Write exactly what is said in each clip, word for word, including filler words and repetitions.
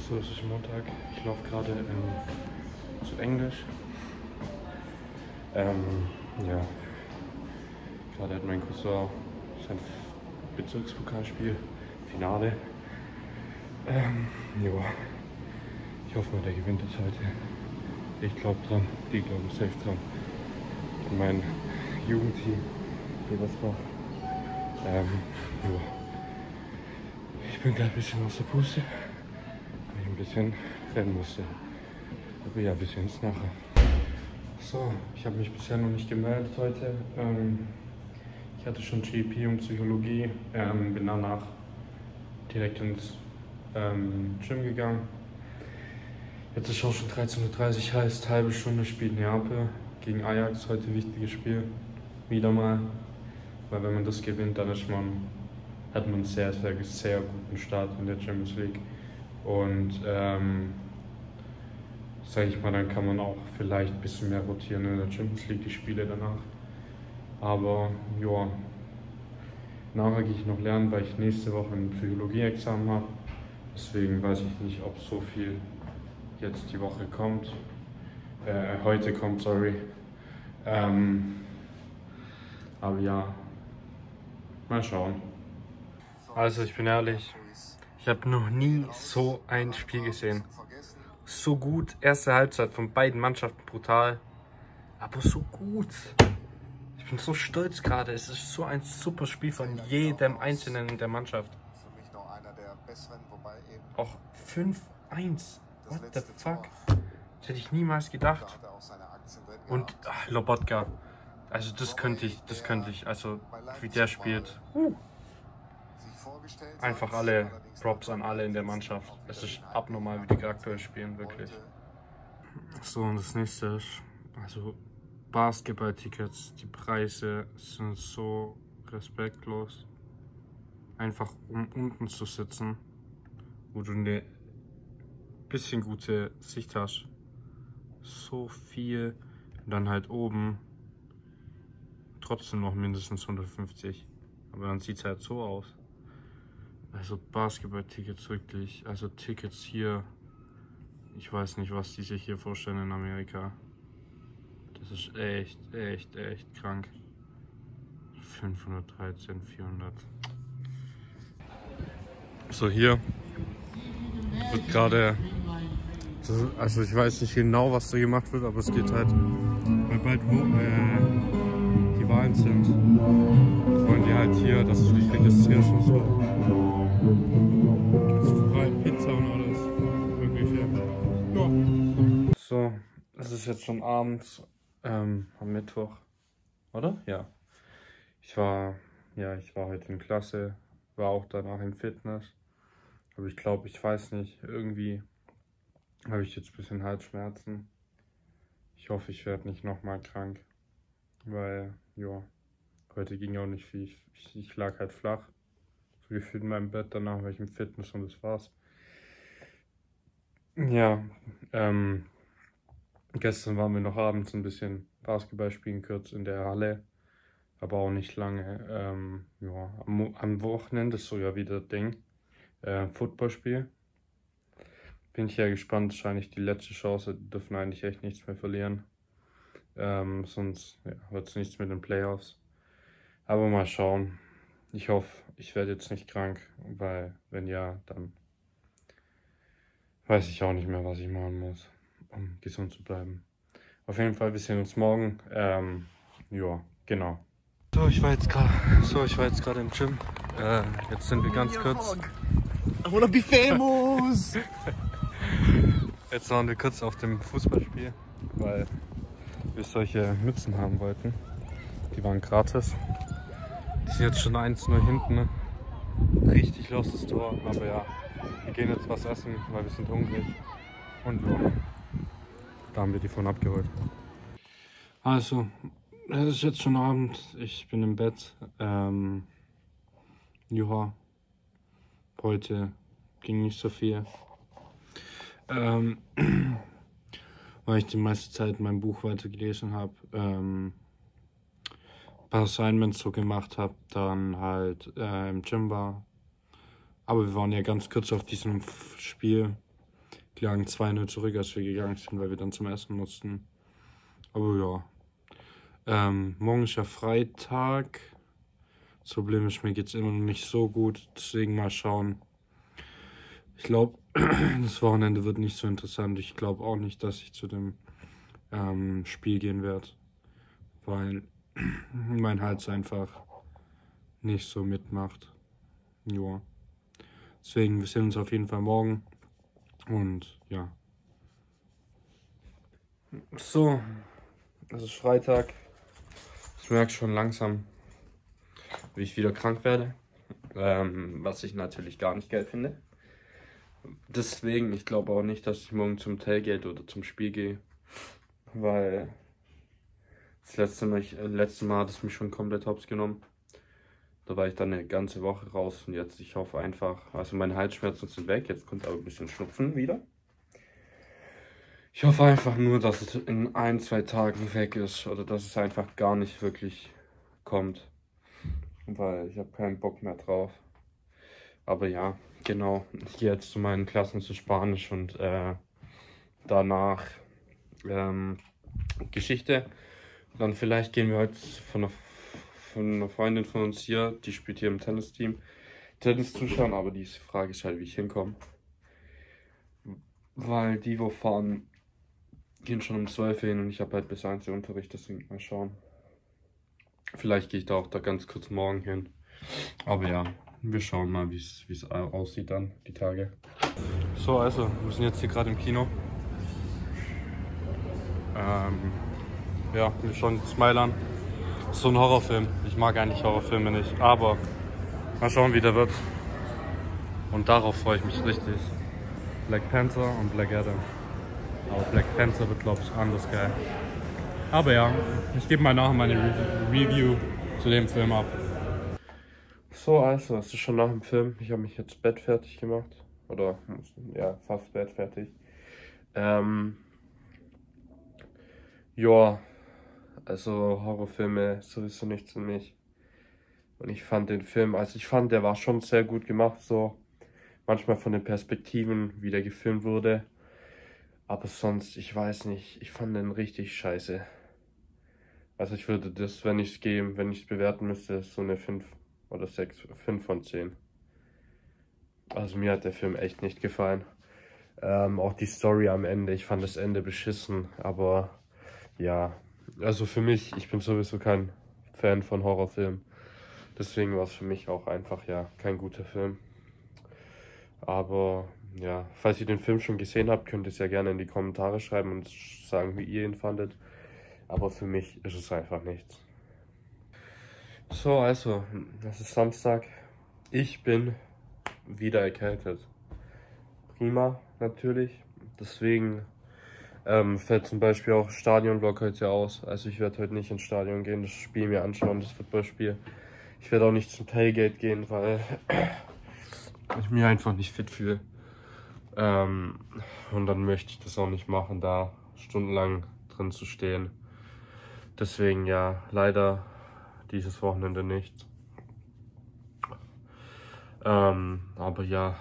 So, es ist Montag. Ich laufe gerade ähm, zu Englisch. Ähm, ja, gerade hat mein Cousin sein Bezirkspokalspiel, Finale. Ähm, ja, ich hoffe mal, der gewinnt das heute. Ich glaube dran, die glauben safe dran. Und mein Jugendteam, Ebersbach. Ähm, ja. Ich bin gerade ein bisschen aus der Puste, weil ich ein bisschen rennen musste. Aber ja, wir sehen uns nachher. So, ich habe mich bisher noch nicht gemeldet heute. Ähm, ich hatte schon G E P und Psychologie, ähm, bin danach direkt ins ähm, Gym gegangen. Jetzt ist auch schon dreizehn Uhr dreißig, heißt halbe Stunde spielt Neapel gegen Ajax. Heute wichtiges Spiel, wieder mal. Weil wenn man das gewinnt, dann ist man, hat man einen sehr, sehr, sehr guten Start in der Champions League. Und ähm, sage ich mal, dann kann man auch vielleicht ein bisschen mehr rotieren in der Champions League, die Spiele danach. Aber ja, nachher gehe ich noch lernen, weil ich nächste Woche ein Psychologie-Examen habe. Deswegen weiß ich nicht, ob so viel jetzt die Woche kommt. Äh, heute kommt, sorry. Ähm, aber ja, mal schauen. Also ich bin ehrlich, ich habe noch nie so ein Spiel gesehen. So gut, erste Halbzeit von beiden Mannschaften brutal, aber so gut. Ich bin so stolz gerade, es ist so ein super Spiel von jedem Einzelnen in der Mannschaft. Auch fünf eins, what the fuck, das hätte ich niemals gedacht. Und ach, Lobotka, also das könnte ich, das könnte ich, also wie der spielt. Uh. Einfach alle Props an alle in der Mannschaft. Es ist abnormal, wie die aktuell spielen, wirklich. So, und das nächste ist, also Basketball-Tickets, die Preise sind so respektlos. Einfach um unten zu sitzen, wo du eine bisschen gute Sicht hast. So viel. Und dann halt oben trotzdem noch mindestens hundertfünfzig. Aber dann sieht es halt so aus. Also Basketball-Tickets wirklich, also Tickets hier, ich weiß nicht, was die sich hier vorstellen in Amerika. Das ist echt, echt, echt krank. fünfhundertdreizehn, vierhundert. So, hier wird gerade, also ich weiß nicht genau, was da gemacht wird, aber es geht halt, weil bald wo, äh, die Wahlen sind, wollen die halt hier, dass du dich registrierst und so. Frei Pizza und alles mögliche. Ja. So, es ist jetzt schon abends, ähm, am Mittwoch, oder? Ja. Ich war, ja, ich war heute in Klasse, war auch danach im Fitness. Aber ich glaube, ich weiß nicht, irgendwie habe ich jetzt ein bisschen Halsschmerzen. Ich hoffe, ich werde nicht nochmal krank, weil, ja, heute ging auch nicht viel. Ich, ich lag halt flach, so gefühlt in meinem Bett, danach war ich im Fitness und das war's. Ja, ähm, gestern waren wir noch abends ein bisschen Basketball spielen, kurz in der Halle, aber auch nicht lange. Ähm, ja, am, am Wochenende ist so ja wieder Ding, äh, Footballspiel. Bin ich ja gespannt, wahrscheinlich die letzte Chance, die dürfen eigentlich echt nichts mehr verlieren. Ähm, sonst ja, wird es nichts mit den Playoffs. Aber mal schauen. Ich hoffe, ich werde jetzt nicht krank, weil wenn ja, dann weiß ich auch nicht mehr, was ich machen muss, um gesund zu bleiben. Auf jeden Fall, wir sehen uns morgen. Ähm, ja, genau. So, ich war jetzt gerade so, ich war jetzt gerade im Gym. Äh, jetzt sind wir ganz kurz. I wanna be famous! Jetzt waren wir kurz auf dem Fußballspiel, weil wir solche Mützen haben wollten. Die waren gratis. Die sind jetzt schon eins null hinten. Ne? Richtig los das Tor, aber ja, wir gehen jetzt was essen, weil wir sind hungrig. Und ja, da haben wir die von abgeholt. Also, es ist jetzt schon Abend, ich bin im Bett. Ähm, ja, heute ging nicht so viel. Ähm, weil ich die meiste Zeit mein Buch weiter gelesen habe, ähm, ein paar Assignments so gemacht habe, dann halt äh, im Gym war. Aber wir waren ja ganz kurz auf diesem Spiel Die lagen zwei null zurück, als wir gegangen sind, weil wir dann zum Essen mussten. Aber ja. Ähm, morgen ist ja Freitag. Das Problem ist, mir geht es immer noch nicht so gut. Deswegen mal schauen. Ich glaube, das Wochenende wird nicht so interessant. Ich glaube auch nicht, dass ich zu dem ähm, Spiel gehen werde. Weil mein Hals einfach nicht so mitmacht. Ja. Deswegen, wir sehen uns auf jeden Fall morgen. Und ja. So, es ist Freitag. Ich merke schon langsam, wie ich wieder krank werde. Ähm, was ich natürlich gar nicht geil finde. Deswegen, ich glaube auch nicht, dass ich morgen zum Tailgate oder zum Spiel gehe. Weil das letzte Mal, ich, äh, letzte Mal hat es mich schon komplett hops genommen. Da war ich dann eine ganze Woche raus und jetzt, ich hoffe einfach, also meine Halsschmerzen sind weg, jetzt kommt aber ein bisschen Schnupfen wieder. Ich hoffe einfach nur, dass es in ein, zwei Tagen weg ist oder dass es einfach gar nicht wirklich kommt. Weil ich habe keinen Bock mehr drauf. Aber ja, genau, ich gehe jetzt zu meinen Klassen zu Spanisch und äh, danach ähm, Geschichte. Dann vielleicht gehen wir heute von einer, von einer Freundin von uns hier, die spielt hier im Tennisteam, Tennis zuschauen, aber die Frage ist halt, wie ich hinkomme. Weil die, wo fahren, gehen schon um zwölf hin und ich habe halt bis eins Uhr Unterricht, deswegen mal schauen. Vielleicht gehe ich da auch da ganz kurz morgen hin. Aber ja, wir schauen mal, wie es aussieht dann, die Tage. So, also, wir sind jetzt hier gerade im Kino. Ähm, ja, wir schauen Smile an. Das ist so ein Horrorfilm. Ich mag eigentlich Horrorfilme nicht, aber mal schauen, wie der wird. Und darauf freue ich mich richtig. Black Panther und Black Adam. Aber Black Panther wird, glaube ich, anders geil. Aber ja, ich gebe mal nachher meine Re Review zu dem Film ab. So, also, es ist schon nach dem Film. Ich habe mich jetzt Bett fertig gemacht. Oder, ja, fast Bett fertig. Ähm, ja, also Horrorfilme sowieso nichts für mich. Und ich fand den Film, also ich fand, der war schon sehr gut gemacht, so. Manchmal von den Perspektiven, wie der gefilmt wurde. Aber sonst, ich weiß nicht, ich fand den richtig scheiße. Also ich würde das, wenn ich es geben, wenn ich es bewerten müsste, so eine fünf oder sechs, fünf von zehn. Also mir hat der Film echt nicht gefallen. Ähm, auch die Story am Ende, ich fand das Ende beschissen, aber ja, also für mich, ich bin sowieso kein Fan von Horrorfilmen. Deswegen war es für mich auch einfach, ja, kein guter Film. Aber ja, falls ihr den Film schon gesehen habt, könnt ihr es ja gerne in die Kommentare schreiben und sagen, wie ihr ihn fandet. Aber für mich ist es einfach nichts. So, also, es ist Samstag. Ich bin wieder erkältet. Prima, natürlich. Deswegen ähm, fällt zum Beispiel auch Stadionvlog heute aus. Also ich werde heute nicht ins Stadion gehen, das Spiel mir anschauen, das Footballspiel. Ich werde auch nicht zum Tailgate gehen, weil ich mich einfach nicht fit fühle. Ähm, und dann möchte ich das auch nicht machen, da stundenlang drin zu stehen. Deswegen ja, leider dieses Wochenende nicht. Ähm, aber ja,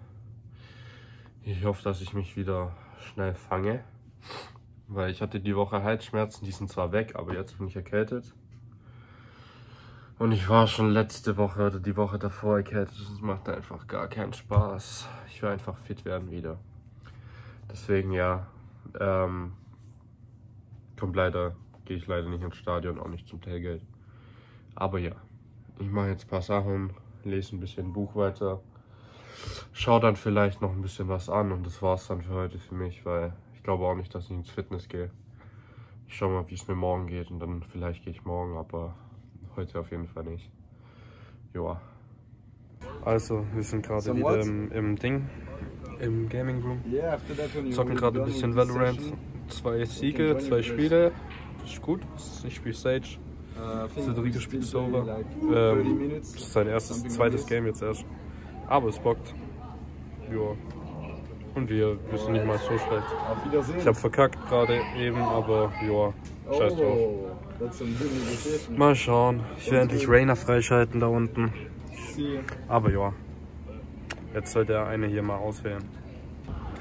ich hoffe, dass ich mich wieder schnell fange. Weil ich hatte die Woche Halsschmerzen, die sind zwar weg, aber jetzt bin ich erkältet. Und ich war schon letzte Woche oder die Woche davor erkältet. Das macht einfach gar keinen Spaß. Ich will einfach fit werden wieder. Deswegen ja, ähm, kommt leider, gehe ich leider nicht ins Stadion, auch nicht zum Tailgate. Aber ja, ich mache jetzt ein paar Sachen, lese ein bisschen Buch weiter, schaue dann vielleicht noch ein bisschen was an und das war's dann für heute für mich, weil ich glaube auch nicht, dass ich ins Fitness gehe. Ich schaue mal, wie es mir morgen geht und dann vielleicht gehe ich morgen, aber heute auf jeden Fall nicht. Joa. Also, wir sind gerade wieder im, im Ding, im Gaming Room. Zocken gerade ein bisschen Valorant. Zwei Siege, zwei Spiele. Das ist gut. Ich spiele Sage. Cedrico spielt Sova. Ähm, das ist sein erstes, zweites Game jetzt erst. Aber es bockt. Joa. Und wir, wir sind nicht mal so schlecht. Auf Wiedersehen. Ich habe verkackt gerade eben, aber joa, scheiß drauf. Mal schauen. Ich will endlich Rainer freischalten da unten. Aber joa. Jetzt soll der eine hier mal auswählen.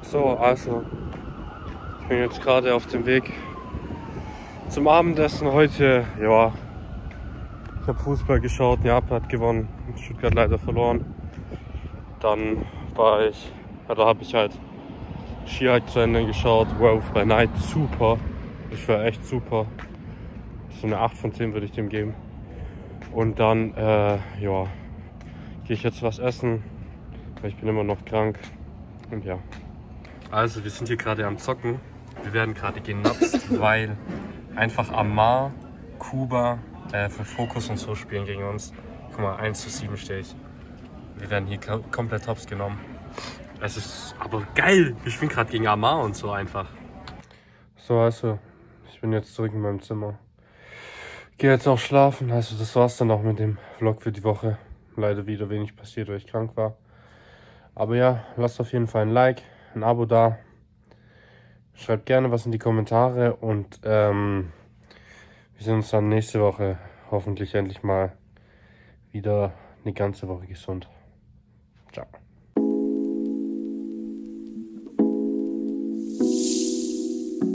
So, also, ich bin jetzt gerade auf dem Weg zum Abendessen heute. Ja, ich habe Fußball geschaut, Japan hat gewonnen, Stuttgart leider verloren. Dann war ich, ja, da habe ich halt Ski-Hike zu Ende geschaut, World by Night, super. Ich war echt super. So eine acht von zehn würde ich dem geben. Und dann, äh, ja, gehe ich jetzt was essen, weil ich bin immer noch krank. Und ja. Also, wir sind hier gerade am Zocken. Wir werden gerade genutzt, weil einfach Amar, Kuba, äh, für Fokus und so spielen gegen uns. Guck mal, eins zu sieben stehe ich. Wir werden hier komplett hops genommen. Es ist aber geil. Wir spielen gerade gegen Amar und so einfach. So, also, ich bin jetzt zurück in meinem Zimmer. Gehe jetzt auch schlafen. Also, das war's dann auch mit dem Vlog für die Woche. Leider wieder wenig passiert, weil ich krank war. Aber ja, lasst auf jeden Fall ein Like, ein Abo da. Schreibt gerne was in die Kommentare und ähm, wir sehen uns dann nächste Woche hoffentlich endlich mal wieder eine ganze Woche gesund. Ciao.